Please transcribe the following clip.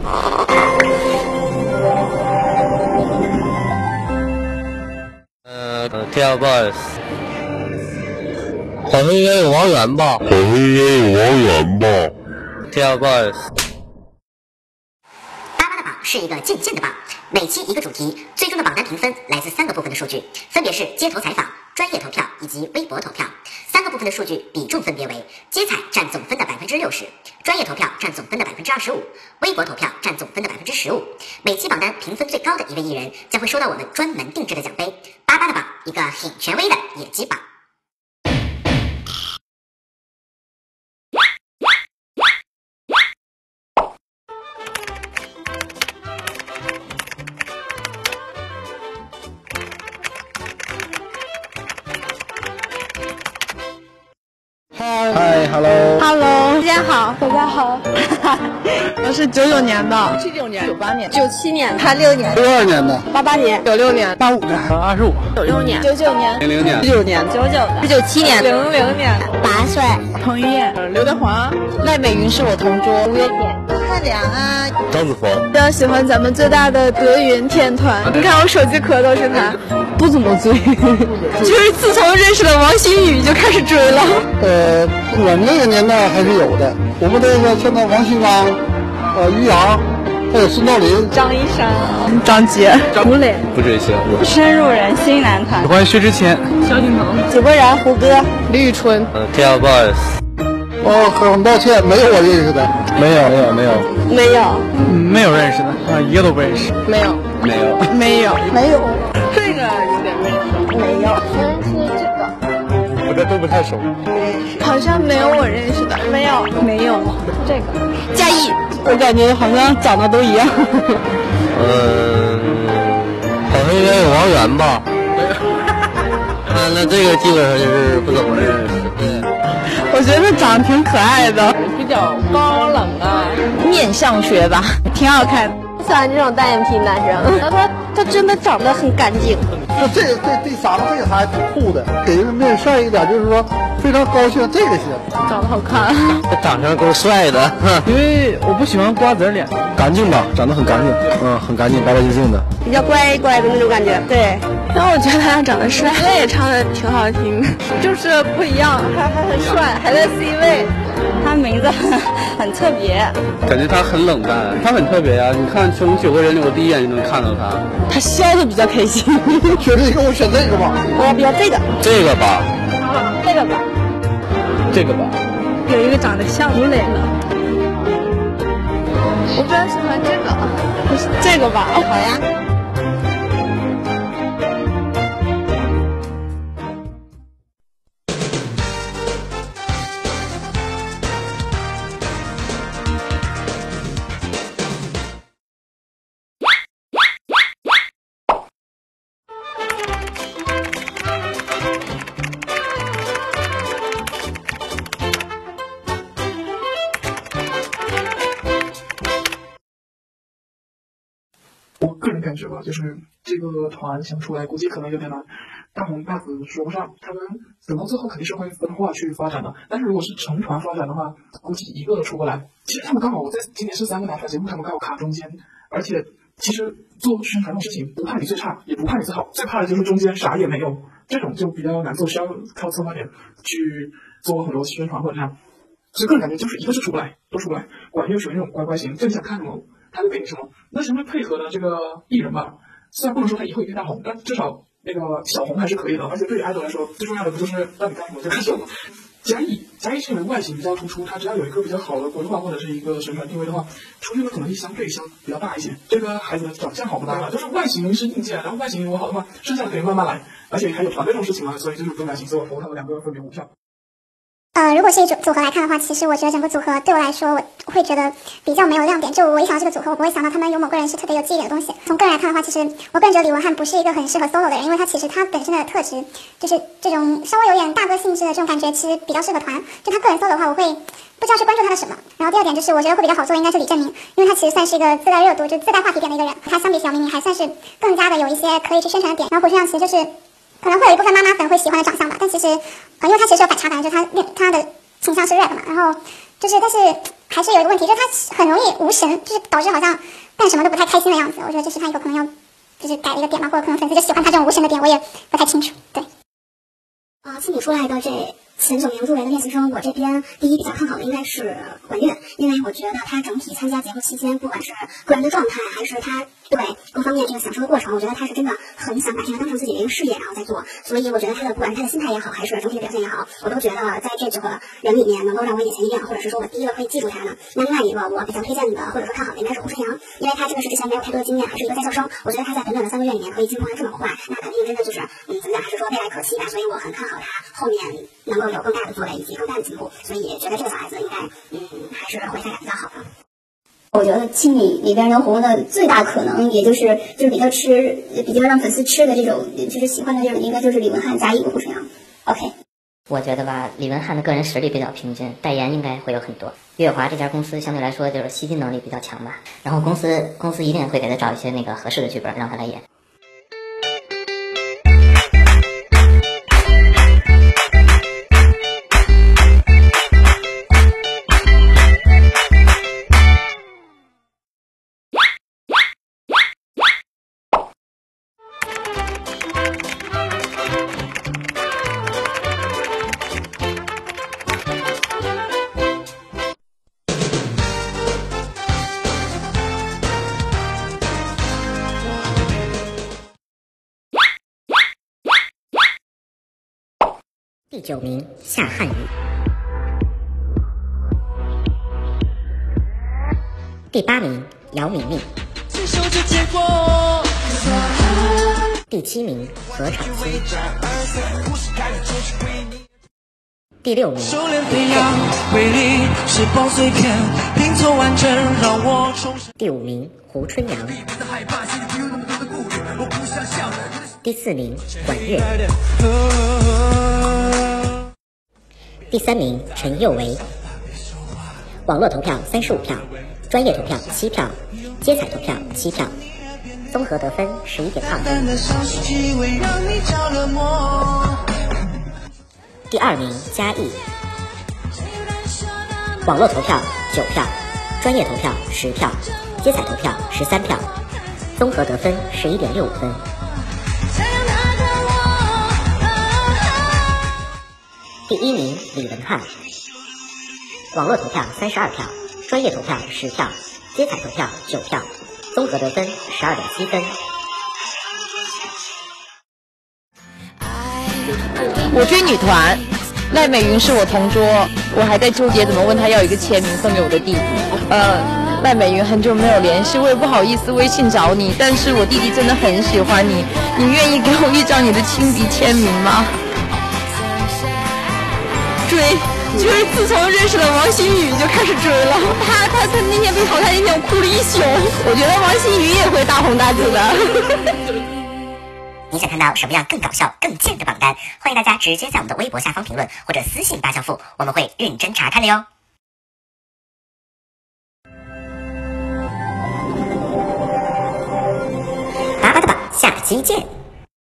TFBOYS。好像应该有王源吧。TFBOYS。 巴巴的榜是一个渐渐的榜，每期一个主题，最终的榜单评分来自3个部分的数据，分别是街头采访、专业投票以及微博投票。3个部分的数据比重分别为：街采占总分的60%，专业投票占总分的25%，微博投票占总分的15%。每期榜单评分最高的一位艺人将会收到我们专门定制的奖杯——巴巴的榜，一个很权威的野鸡榜。 嗨 ，Hello， 大家好， 大家好， 我是99年的 ，79年、 98年、 97年、 86年、 62年的、 88年、 96年、 85年、25、 96年、 99年、 00年、 19年、 99的、 97年、00年、 8岁， 彭于晏、 刘德华、 赖美云是我同桌， 五月天、 汉良啊， 张子枫。 比较喜欢咱们最大的德云天团，你看我手机壳都是他，不怎么追，就是自从认识了王心宇就开始追了。 我们那个年代还是有的，我们这个像那王新刚、于洋，还有孙道临、 张一山、 张杰、 吴磊、 不追星。 深入人心男团、 喜欢薛之谦、 萧敬腾、 井柏然、胡歌、 李宇春、 TFBOYS。 我很抱歉，没有我认识的。 没有。 没有认识的啊，一个都不认识。 没有， 这个有点认识，没有， 我这都不太熟。 好像没有我认识的，没有， 这个嘉译，我感觉好像长得都一样。 好像应该有王源吧。那这个基本上就是不怎么认识。对。 我觉得长得挺可爱的， 比较高冷啊， 面相学吧，挺好看的。喜欢这种单眼皮男生，他真的长得很干净。 这3个这个还挺酷的，给人面善一点，就是说非常高兴。这个行， 长得好看， 这长相够帅的。 因为我不喜欢瓜子脸， 干净吧，长得很干净，很干净，白白净净的， 比较乖乖的那种感觉。对，然后我觉得他长得帅，歌也唱的挺好听，就是不一样，还很帅，还在 C 位。 他名字很特别， 感觉他很冷淡，他很特别呀。你看从9个人里，我第一眼就能看到他。 他笑的比较开心。 选这个我选这个吧。 我比较这个吧。 这个吧。 有一个长得像吴磊的。我比较喜欢这个。这个吧。 好呀。 我个人感觉吧，就是这个团想出来，估计可能有点难，大红大紫说不上。他们等到最后肯定是会分化去发展的，但是如果是成团发展的话，估计一个都出不来。其实他们刚好，我在今年是3个男团节目，他们刚好卡中间，而且其实做宣传这种事情，不怕你最差，也不怕你最好，最怕的就是中间啥也没有，这种就比较难做，需要靠策划点去做很多宣传或者这样。所以个人感觉就是一个是出不来，都出不来。管乐属于那种乖乖型，就你想看什么，他就给你什么。那什么配合的这个艺人吧，虽然不能说他以后一定大红，但至少那个小红还是可以的。而且对于爱豆来说，最重要的不就是让你干什么就干什么。嘉译是因为外形比较突出，他只要有一个比较好的规划或者是一个宣传定位的话，出现的可能性相对比较大一些。这个孩子的长相好不大了，就是外形是硬件，然后外形如果好的话，剩下的可以慢慢来。而且还有团队这种事情嘛，所以就是更感兴趣。我投他们2个分别5票。 如果是以组合来看的话，其实我觉得整个组合对我来说，我会觉得比较没有亮点。就我一想到这个组合，我不会想到他们有某个人是特别有记忆点的东西。从个人来看的话，其实我个人觉得李文翰不是一个很适合 solo 的人，因为他其实他本身的特质就是这种稍微有点大哥性质的这种感觉，其实比较适合团。就他个人 solo 的话，我会不知道去关注他的什么。然后第二点就是我觉得会比较好做的应该是李正明，因为他其实算是一个自带热度，就自带话题点的一个人。他相比小明明还算是更加的有一些可以去宣传的点。然后胡志亮其实就是可能会有一部分妈妈粉会喜欢的长相吧，但其实因为他其实有反差感，就他的倾向是 rap 嘛，然后就是但是还是有一个问题，就是他很容易无神，就是导致好像干什么都不太开心的样子。我觉得这是他一个可能要就是改的一个点吧，或者可能粉丝就喜欢他这种无神的点，我也不太清楚。对。 清理出来的这前9名入围的练习生，我这边第一比较看好的应该是文月，因为我觉得他整体参加节目期间，不管是个人的状态，还是他对各方面这个享受的过程，我觉得他是真的很想把这个当成自己的一个事业，然后再做。所以我觉得他的不管是他的心态也好，还是整体的表现也好，我都觉得在这9个人里面能够让我眼前一亮，或者是说我第一个可以记住他的。那另外一个我比较推荐的或者说看好的应该是胡春阳，因为他这个是之前没有太多的经验，还是一个在校生，我觉得他在短短的3个月里面可以进步的这么快，那肯定真的就是怎么讲，还是说未来可期吧。所以我很看好他后面能够有更大的作为以及更大的进步，所以觉得这个小孩子应该还是回赛感比较好的。 我觉得清理里边人红的最大可能，也就是比较让粉丝吃的这种，就是喜欢的这种，应该就是李文翰加一个胡春阳。OK。 我觉得吧，李文翰的个人实力比较平均，代言应该会有很多。乐华这家公司相对来说就是吸金能力比较强吧，然后公司一定会给他找一些那个合适的剧本让他来演。第9名夏瀚宇，第8名姚明明，第7名何昶希，第6名第5名胡春阳，第4名管乐，第3名陈宥维。网络投票35票，专业投票7票，接彩投票7票，综合得分11.2分。第2名嘉译，网络投票9票，专业投票10票，接彩投票13票，综合得分11.65分。第1名李文翰，网络投票32票，专业投票10票，接彩投票9票，综合得分12.7分。 我追女团，赖美云是我同桌，我还在纠结怎么问她要一个签名送给我的弟弟。赖美云很久没有联系，我也不好意思微信找你，但是我弟弟真的很喜欢你，你愿意给我一张你的亲笔签名吗？就是自从认识了王心宇就开始追了。他那天被淘汰那天我哭了一宿。我觉得王心宇也会大红大紫的。 你想看到什么样更搞笑、更贱的榜单？欢迎大家直接在我们的微博下方评论，或者私信8教父，我们会认真查看的哟。巴巴的吧，下期见。